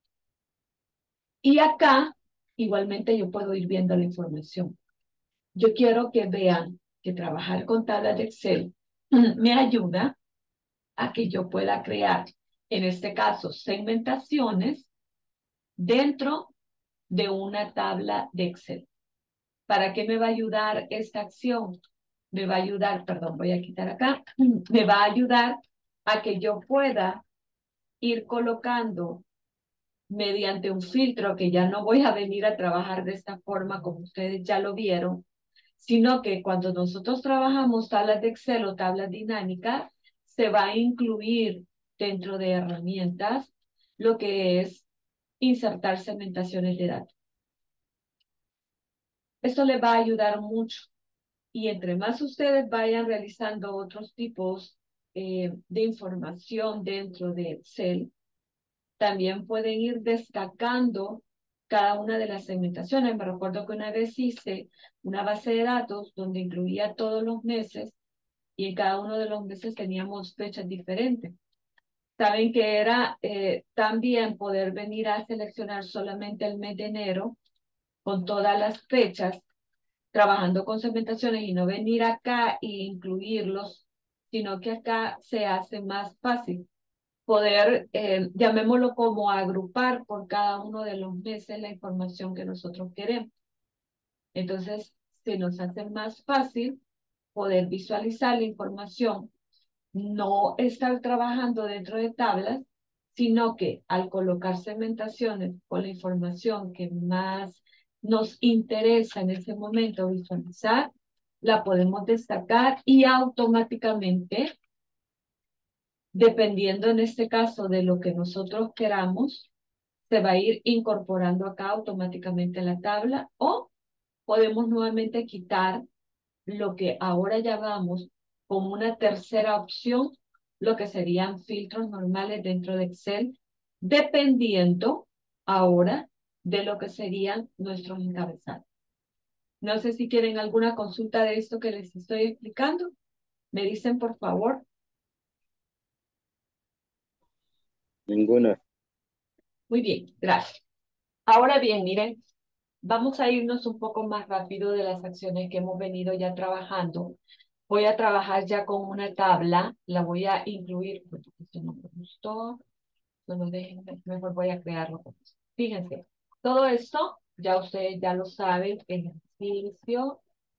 Y acá, igualmente yo puedo ir viendo la información. Yo quiero que vean que trabajar con tablas de Excel me ayuda a que yo pueda crear, en este caso, segmentaciones dentro de una tabla de Excel. ¿Para qué me va a ayudar esta acción? Me va a ayudar, perdón, voy a quitar acá, me va a ayudar a que yo pueda ir colocando mediante un filtro que ya no voy a venir a trabajar de esta forma como ustedes ya lo vieron, sino que cuando nosotros trabajamos tablas de Excel o tablas dinámicas, se va a incluir dentro de herramientas lo que es insertar segmentaciones de datos. Esto le va a ayudar mucho Y entre más ustedes vayan realizando otros tipos de información dentro de Excel, también pueden ir destacando cada una de las segmentaciones. Me recuerdo que una vez hice una base de datos donde incluía todos los meses y en cada uno de los meses teníamos fechas diferentes. Saben que era también poder venir a seleccionar solamente el mes de enero con todas las fechas, trabajando con segmentaciones y no venir acá e incluirlos, sino que acá se hace más fácil poder, llamémoslo como agrupar por cada uno de los meses la información que nosotros queremos. Entonces, se nos hace más fácil poder visualizar la información, no estar trabajando dentro de tablas, sino que al colocar segmentaciones con la información que más nos interesa en ese momento visualizar, la podemos destacar y automáticamente, dependiendo en este caso de lo que nosotros queramos, se va a ir incorporando acá automáticamente a la tabla o podemos nuevamente quitar lo que ahora llamamos como una tercera opción, lo que serían filtros normales dentro de Excel, dependiendo ahora de lo que serían nuestros encabezados. No sé si quieren alguna consulta de esto que les estoy explicando. Me dicen, por favor. Ninguna. Muy bien, gracias. Ahora bien, miren, vamos a irnos un poco más rápido de las acciones que hemos venido ya trabajando. Voy a trabajar ya con una tabla, la voy a incluir, porque esto no me gustó, no dejen, mejor voy a crearlo. Fíjense, todo esto ya ustedes ya lo saben, ejercicio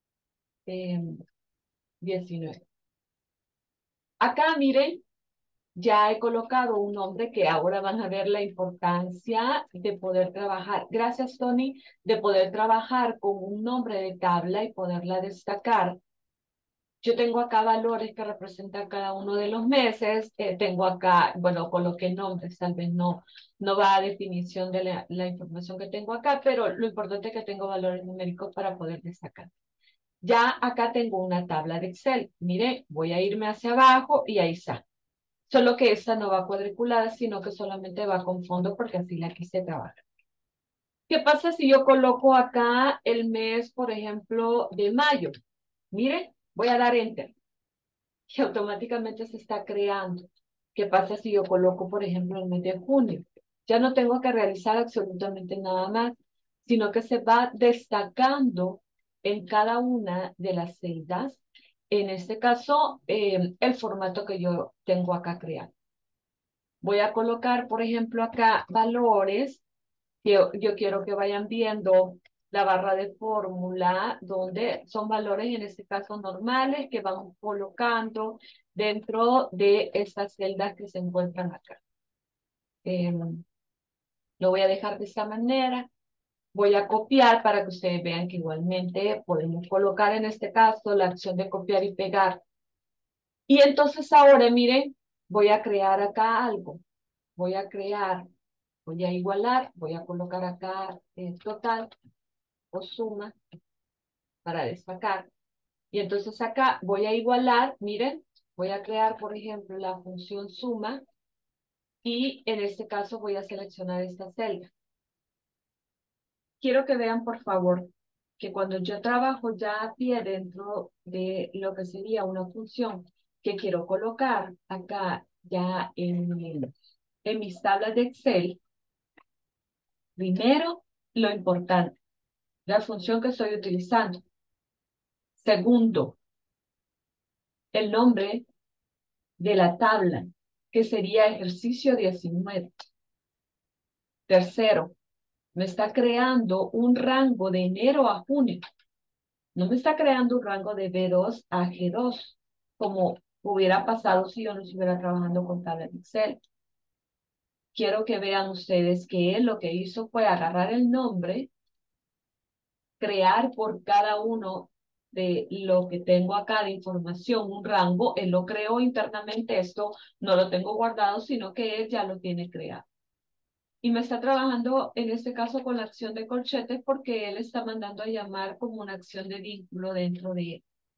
19. Acá miren, ya he colocado un nombre que ahora van a ver la importancia de poder trabajar. Gracias, Tony, de poder trabajar con un nombre de tabla y poderla destacar. Yo tengo acá valores que representan cada uno de los meses. Tengo acá, bueno, coloqué nombres, tal vez no va a definición de la información que tengo acá, pero lo importante es que tengo valores numéricos para poder destacar. Ya acá tengo una tabla de Excel. Mire, voy a irme hacia abajo y ahí está. Solo que esta no va cuadriculada, sino que solamente va con fondo porque así la quise trabajar. ¿Qué pasa si yo coloco acá el mes, por ejemplo, de mayo? Mire, voy a dar Enter y automáticamente se está creando. ¿Qué pasa si yo coloco, por ejemplo, el mes de junio? Ya no tengo que realizar absolutamente nada más, sino que se va destacando en cada una de las celdas, en este caso, el formato que yo tengo acá creado. Voy a colocar, por ejemplo, acá valores. Yo quiero que vayan viendo la barra de fórmula, donde son valores, en este caso, normales, que vamos colocando dentro de estas celdas que se encuentran acá. Lo voy a dejar de esta manera. Voy a copiar para que ustedes vean que igualmente podemos colocar, en este caso, la acción de copiar y pegar. Y entonces ahora, miren, voy a crear acá algo. Voy a igualar, voy a colocar acá total o suma para destacar. Y entonces acá voy a igualar, miren, voy a crear, por ejemplo, la función suma y en este caso voy a seleccionar esta celda. Quiero que vean, por favor, que cuando yo trabajo ya a pie dentro de lo que sería una función que quiero colocar acá ya en mis tablas de Excel, primero, lo importante, la función que estoy utilizando. Segundo, el nombre de la tabla, que sería ejercicio 19. Tercero, me está creando un rango de enero a junio. No me está creando un rango de B2 a G2, como hubiera pasado si yo no estuviera trabajando con tabla de Excel. Quiero que vean ustedes que él lo que hizo fue agarrar el nombre, crear por cada uno de lo que tengo acá de información, un rango, él lo creó internamente, esto no lo tengo guardado, sino que él ya lo tiene creado. Y me está trabajando, en este caso, con la acción de corchetes, porque él está mandando a llamar como una acción de vínculo dentro de él.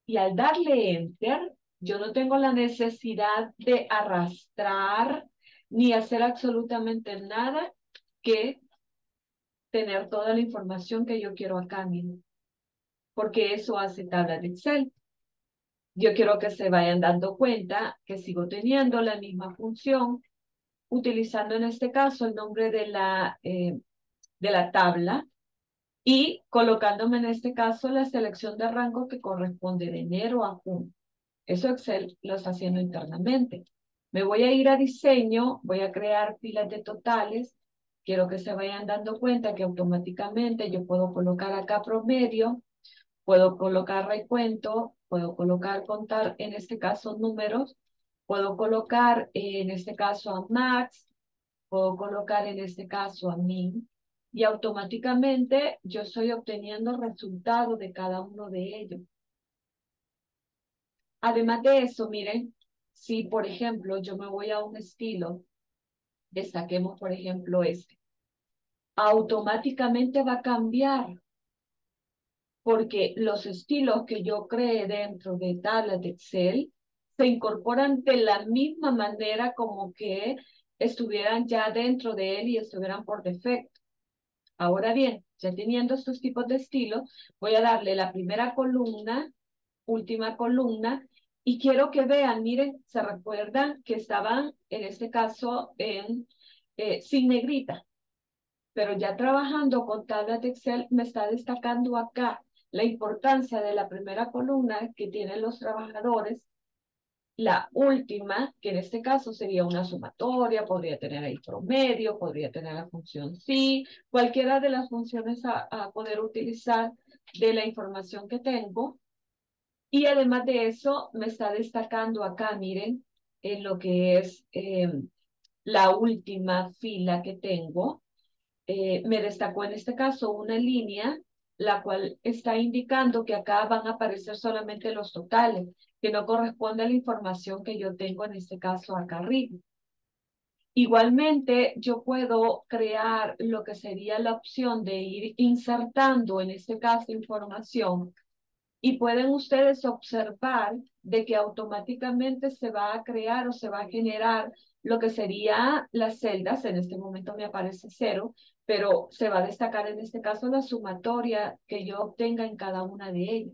Y al darle Enter, yo no tengo la necesidad de arrastrar ni hacer absolutamente nada que tener toda la información que yo quiero acá mismo, porque eso hace tabla de Excel. Yo quiero que se vayan dando cuenta que sigo teniendo la misma función, utilizando en este caso el nombre de la tabla y colocándome en este caso la selección de rango que corresponde de enero a junio. Eso Excel lo está haciendo internamente. Me voy a ir a diseño, voy a crear filas de totales. Quiero que se vayan dando cuenta que automáticamente yo puedo colocar acá promedio, puedo colocar recuento, puedo colocar contar, en este caso números, puedo colocar en este caso a max, puedo colocar en este caso a min, y automáticamente yo estoy obteniendo resultados de cada uno de ellos. Además de eso, miren, si por ejemplo yo me voy a un estilo, destaquemos por ejemplo este, automáticamente va a cambiar porque los estilos que yo creé dentro de tablas de Excel se incorporan de la misma manera como que estuvieran ya dentro de él y estuvieran por defecto. Ahora bien, ya teniendo estos tipos de estilos, voy a darle la primera columna, última columna, y quiero que vean, miren, se recuerdan que estaban, en este caso, sin negrita, pero ya trabajando con tablas de Excel me está destacando acá la importancia de la primera columna que tienen los trabajadores, la última, que en este caso sería una sumatoria, podría tener el promedio, podría tener la función sí, cualquiera de las funciones a poder utilizar de la información que tengo. Y además de eso, me está destacando acá, miren, en lo que es la última fila que tengo, me destacó en este caso una línea, la cual está indicando que acá van a aparecer solamente los totales, que no corresponde a la información que yo tengo en este caso acá arriba. Igualmente, yo puedo crear lo que sería la opción de ir insertando en este caso información y pueden ustedes observar de que automáticamente se va a crear o se va a generar lo que sería las celdas. En este momento me aparece 0, pero se va a destacar en este caso la sumatoria que yo obtenga en cada una de ellas.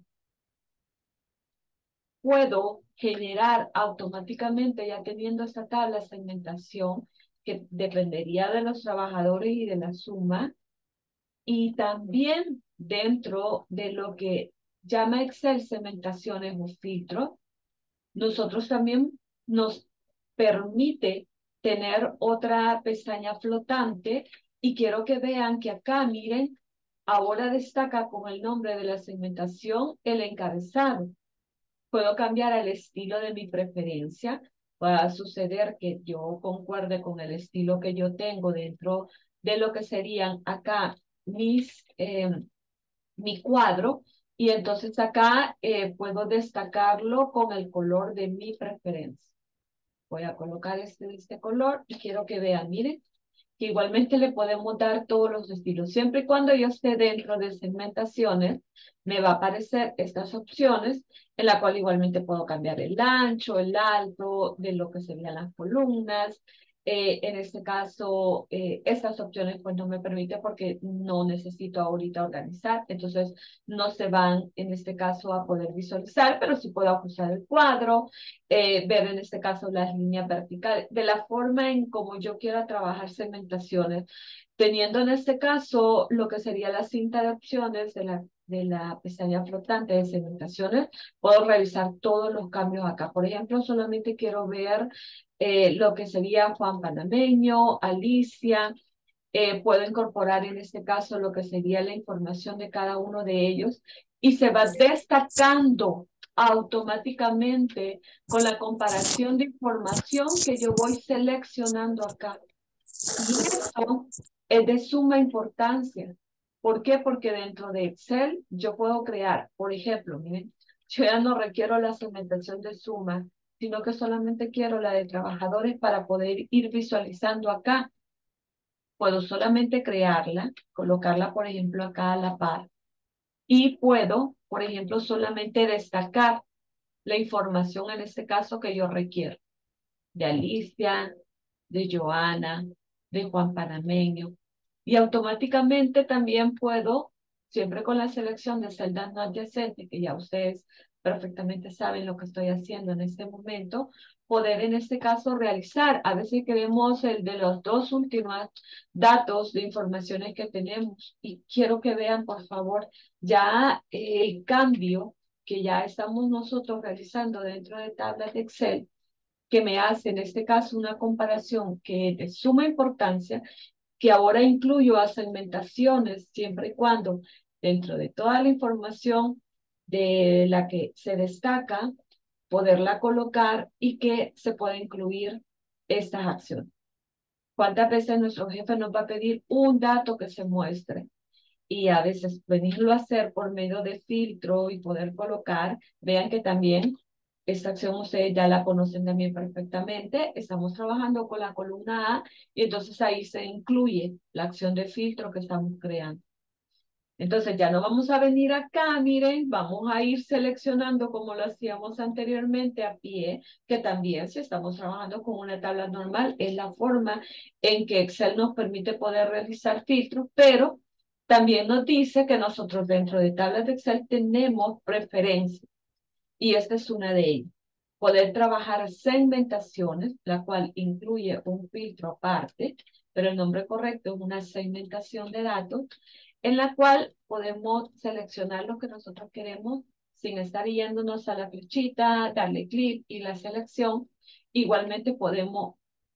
Puedo generar automáticamente, ya teniendo esta tabla de segmentación, que dependería de los trabajadores y de la suma, y también dentro de lo que llama Excel segmentaciones o filtros, nosotros también nos permite tener otra pestaña flotante y quiero que vean que acá, miren, ahora destaca con el nombre de la segmentación el encabezado. Puedo cambiar el estilo de mi preferencia. Va a suceder que yo concuerde con el estilo que yo tengo dentro de lo que serían acá mi cuadro, y entonces acá puedo destacarlo con el color de mi preferencia. Voy a colocar este color y quiero que vean, miren, que igualmente le podemos dar todos los estilos. Siempre y cuando yo esté dentro de segmentaciones, me va a aparecer estas opciones, en la cual igualmente puedo cambiar el ancho, el alto, de lo que serían las columnas. En este caso, estas opciones pues no me permite porque no necesito ahorita organizar, entonces no se van en este caso a poder visualizar, pero sí puedo ajustar el cuadro, ver en este caso las líneas verticales, de la forma en como yo quiera trabajar segmentaciones, teniendo en este caso lo que sería la cinta de opciones de la pestaña flotante de segmentaciones, puedo realizar todos los cambios acá. Por ejemplo, solamente quiero ver lo que sería Juan Panameño, Alicia, puedo incorporar en este caso lo que sería la información de cada uno de ellos y se va destacando automáticamente con la comparación de información que yo voy seleccionando acá. Y esto es de suma importancia. ¿Por qué? Porque dentro de Excel yo puedo crear, por ejemplo, miren, yo ya no requiero la segmentación de suma, sino que solamente quiero la de trabajadores para poder ir visualizando acá. Puedo solamente crearla, colocarla, por ejemplo, acá a la par. y puedo, por ejemplo, solamente destacar la información en este caso que yo requiero, de Alicia, de Joana, de Juan Panameño, y automáticamente también puedo, siempre con la selección de celdas no adyacentes, que ya ustedes perfectamente saben lo que estoy haciendo en este momento, poder en este caso realizar, a veces queremos el de los dos últimos datos de informaciones que tenemos, y quiero que vean por favor ya el cambio que ya estamos nosotros realizando dentro de tablas de Excel, que me hace en este caso una comparación que es de suma importancia, que ahora incluyo a segmentaciones siempre y cuando dentro de toda la información de la que se destaca, poderla colocar y que se pueda incluir estas acciones. ¿Cuántas veces nuestro jefe nos va a pedir un dato que se muestre? Y a veces venirlo a hacer por medio de filtro y poder colocar, vean que también esta acción ustedes ya la conocen también perfectamente. Estamos trabajando con la columna A y entonces ahí se incluye la acción de filtro que estamos creando. Entonces ya no vamos a venir acá, miren, vamos a ir seleccionando como lo hacíamos anteriormente a pie, que también si estamos trabajando con una tabla normal es la forma en que Excel nos permite poder realizar filtros, pero también nos dice que nosotros dentro de tablas de Excel tenemos preferencias y esta es una de ellas. Poder trabajar segmentaciones, la cual incluye un filtro aparte, pero el nombre correcto es una segmentación de datos, en la cual podemos seleccionar lo que nosotros queremos sin estar yéndonos a la flechita, darle clic y la selección. Igualmente podemos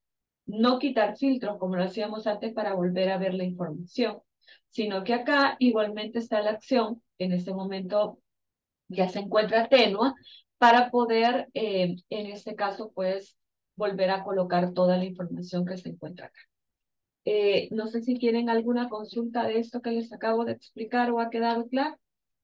no quitar filtros como lo hacíamos antes para volver a ver la información, sino que acá igualmente está la acción, en este momento ya se encuentra tenua, para poder, en este caso, pues, volver a colocar toda la información que se encuentra acá. No sé si tienen alguna consulta de esto que les acabo de explicar o ha quedado claro.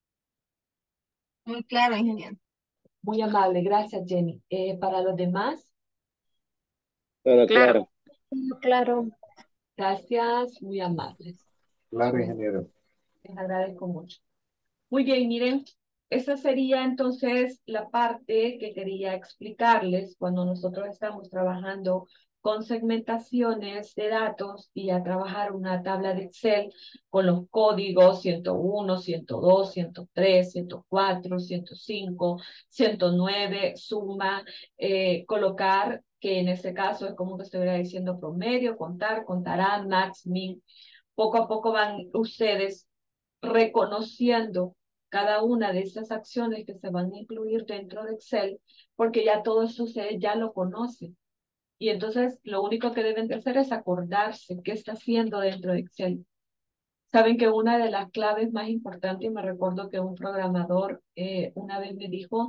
Muy claro, ingeniero. Muy amable, gracias, Jenny. Para los demás, Claro, Claro. claro. Claro. gracias, muy amables. Claro, ingeniero. Les agradezco mucho. Muy bien, miren, esa sería entonces la parte que quería explicarles cuando nosotros estamos trabajando con segmentaciones de datos y a trabajar una tabla de Excel con los códigos 101, 102, 103, 104, 105, 109, suma, colocar, que en este caso es como que estuviera diciendo promedio, contar, contarán, max, min. Poco a poco van ustedes reconociendo cada una de esas acciones que se van a incluir dentro de Excel, porque ya todo eso ustedes ya lo conocen. Y entonces lo único que deben de hacer es acordarse qué está haciendo dentro de Excel. Saben que una de las claves más importantes, y me recuerdo que un programador una vez me dijo,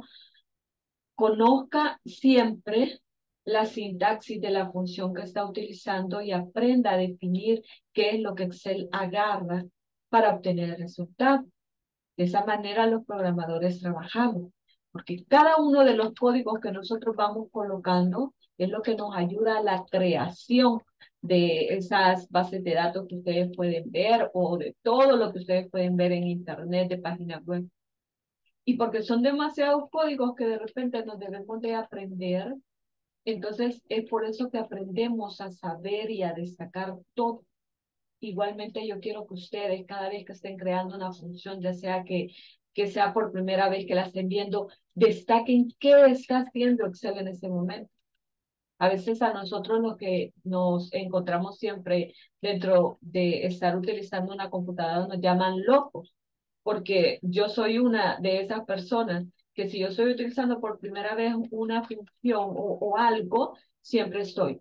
conozca siempre la sintaxis de la función que está utilizando y aprenda a definir qué es lo que Excel agarra para obtener el resultado. De esa manera los programadores trabajamos, porque cada uno de los códigos que nosotros vamos colocando es lo que nos ayuda a la creación de esas bases de datos que ustedes pueden ver o de todo lo que ustedes pueden ver en internet, de páginas web. Y porque son demasiados códigos que de repente nos debemos de aprender, entonces es por eso que aprendemos a saber y a destacar todo. Igualmente yo quiero que ustedes, cada vez que estén creando una función, ya sea que sea por primera vez que la estén viendo, destaquen qué está haciendo Excel en ese momento. A veces a nosotros lo que nos encontramos siempre dentro de estar utilizando una computadora nos llaman locos, porque yo soy una de esas personas que si yo estoy utilizando por primera vez una función o algo, siempre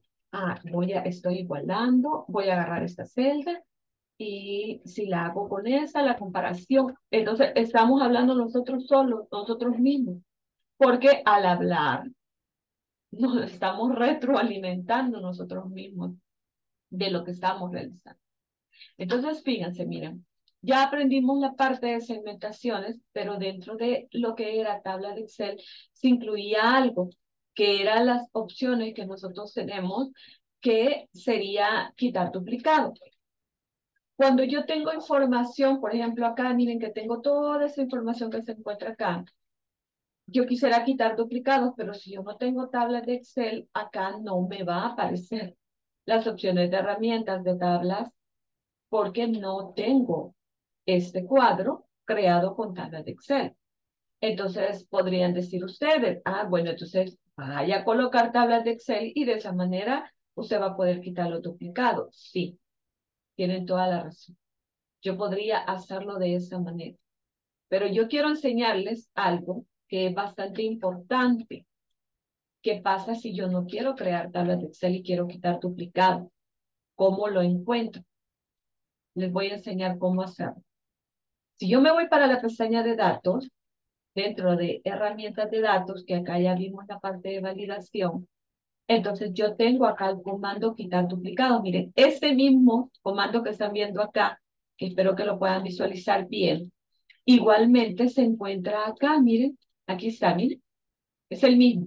estoy igualando, voy a agarrar esta celda y si la hago con esa, la comparación. Entonces estamos hablando nosotros solos, nosotros mismos, porque al hablar nos estamos retroalimentando nosotros mismos de lo que estamos realizando. Entonces, fíjense, miren, ya aprendimos la parte de segmentaciones, pero dentro de lo que era tabla de Excel se incluía algo, que eran las opciones que nosotros tenemos, que sería quitar duplicado. Cuando yo tengo información, por ejemplo, acá, miren que tengo toda esa información que se encuentra acá. Yo quisiera quitar duplicados, pero si yo no tengo tablas de Excel, acá no me va a aparecer las opciones de herramientas de tablas porque no tengo este cuadro creado con tablas de Excel. Entonces podrían decir ustedes, bueno, entonces vaya a colocar tablas de Excel y de esa manera usted va a poder quitar los duplicados. Sí, tienen toda la razón. Yo podría hacerlo de esa manera. Pero yo quiero enseñarles algo que es bastante importante. ¿Qué pasa si yo no quiero crear tablas de Excel y quiero quitar duplicados? ¿Cómo lo encuentro? Les voy a enseñar cómo hacerlo. Si yo me voy para la pestaña de datos, dentro de herramientas de datos, que acá ya vimos la parte de validación, entonces yo tengo acá el comando quitar duplicados. Miren, este mismo comando que están viendo acá, que espero que lo puedan visualizar bien, igualmente se encuentra acá, miren, aquí está, miren, es el mismo,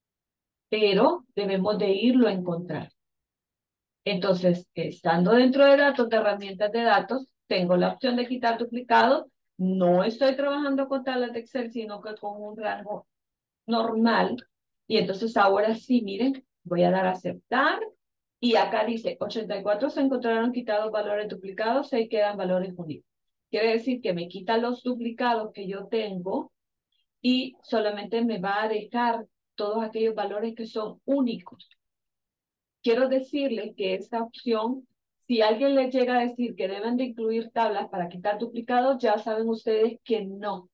pero debemos de irlo a encontrar. Entonces, estando dentro de datos, de herramientas de datos, tengo la opción de quitar duplicados. No estoy trabajando con tablas de Excel, sino que con un rango normal. Y entonces ahora sí, miren, voy a dar a aceptar. Y acá dice, 84 se encontraron quitados valores duplicados, 6 quedan valores únicos. Quiere decir que me quita los duplicados que yo tengo y solamente me va a dejar todos aquellos valores que son únicos. Quiero decirles que esta opción, si alguien les llega a decir que deben de incluir tablas para quitar duplicados, ya saben ustedes que no,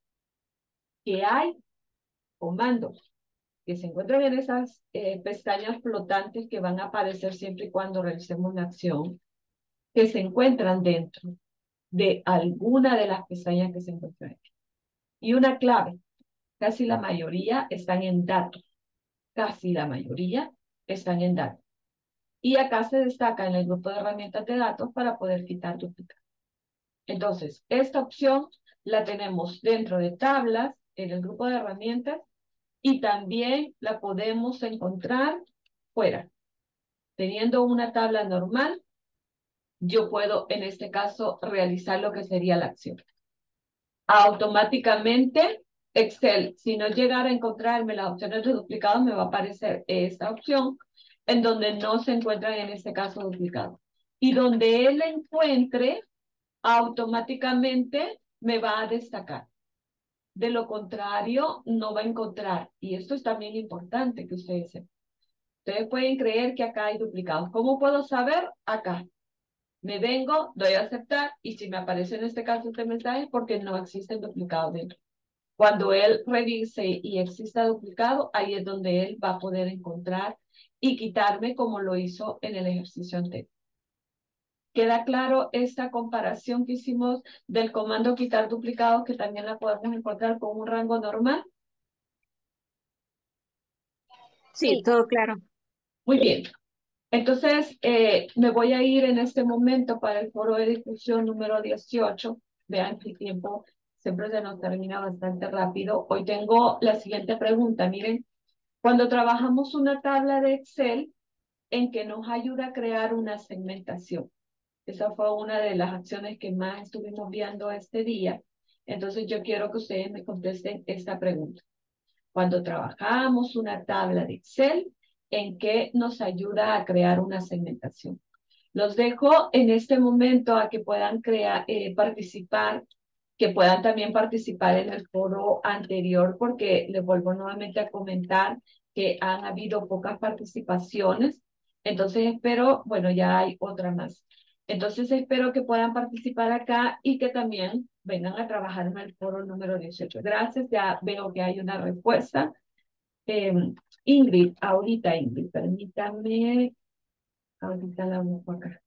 que hay comandos que se encuentran en esas pestañas flotantes que van a aparecer siempre y cuando realicemos la acción, que se encuentran dentro de alguna de las pestañas que se encuentran aquí. Y una clave, casi la mayoría están en datos, casi la mayoría están en datos. Y acá se destaca en el grupo de herramientas de datos para poder quitar duplicados. Entonces, esta opción la tenemos dentro de tablas, en el grupo de herramientas, y también la podemos encontrar fuera. Teniendo una tabla normal, yo puedo, en este caso, realizar lo que sería la acción. Automáticamente, Excel, si no llegara a encontrarme las opciones de duplicados, me va a aparecer esta opción, en donde no se encuentran, en este caso, duplicados. Y donde él encuentre, automáticamente me va a destacar. De lo contrario, no va a encontrar. Y esto es también importante que ustedes sepan. Ustedes pueden creer que acá hay duplicados. ¿Cómo puedo saber? Acá. Me vengo, doy a aceptar y si me aparece en este caso este mensaje porque no existen duplicados dentro. Cuando él revise y exista duplicado, ahí es donde él va a poder encontrar y quitarme como lo hizo en el ejercicio anterior. ¿Queda claro esta comparación que hicimos del comando quitar duplicados que también la podemos encontrar con un rango normal? Sí, Sí, todo claro. Muy bien. Entonces, me voy a ir en este momento para el foro de discusión número 18. Vean que el tiempo siempre se nos termina bastante rápido. Hoy tengo la siguiente pregunta. Miren, cuando trabajamos una tabla de Excel en que nos ayuda a crear una segmentación. Esa fue una de las acciones que más estuvimos viendo este día. Entonces, yo quiero que ustedes me contesten esta pregunta. Cuando trabajamos una tabla de Excel, ¿en qué nos ayuda a crear una segmentación? Los dejo en este momento a que puedan participar, que puedan también participar en el foro anterior, porque les vuelvo nuevamente a comentar que han habido pocas participaciones. Entonces espero, bueno, ya hay otra más. Entonces espero que puedan participar acá y que también vengan a trabajar en el foro número 18. Gracias, ya veo que hay una respuesta. Eh, Ingrid, permítame, ahorita la busco acá.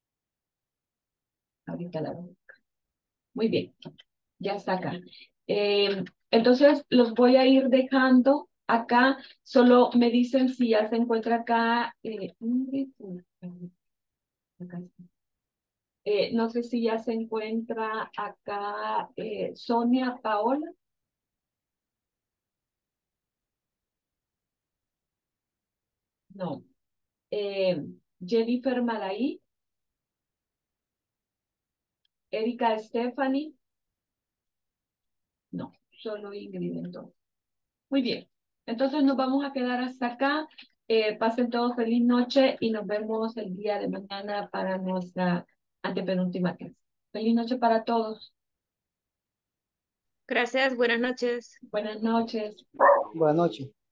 Ahorita la busco. Muy bien, ya está acá. Entonces, los voy a ir dejando acá. Solo me dicen si ya se encuentra acá. Ingrid, acá está. No sé si ya se encuentra acá Sonia Paola. No. Jennifer Malaí. Erika Stephanie. No, solo Ingrid entonces. Muy bien. Entonces nos vamos a quedar hasta acá. Pasen todos feliz noche y nos vemos el día de mañana para nuestra antepenúltima clase. Feliz noche para todos. Gracias, buenas noches. Buenas noches. Buenas noches.